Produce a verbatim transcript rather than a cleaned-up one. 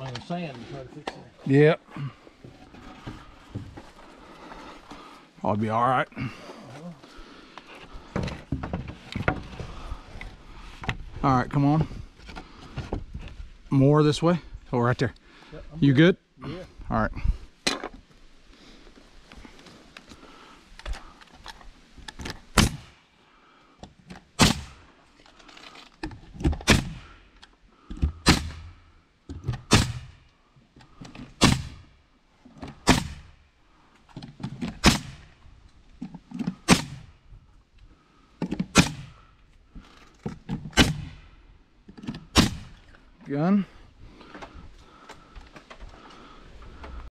on the sand to try to fix it. Yep. I'll be all right. All right, come on. More this way. Oh, right there. Yep, you good? good? Yeah. All right. Gun.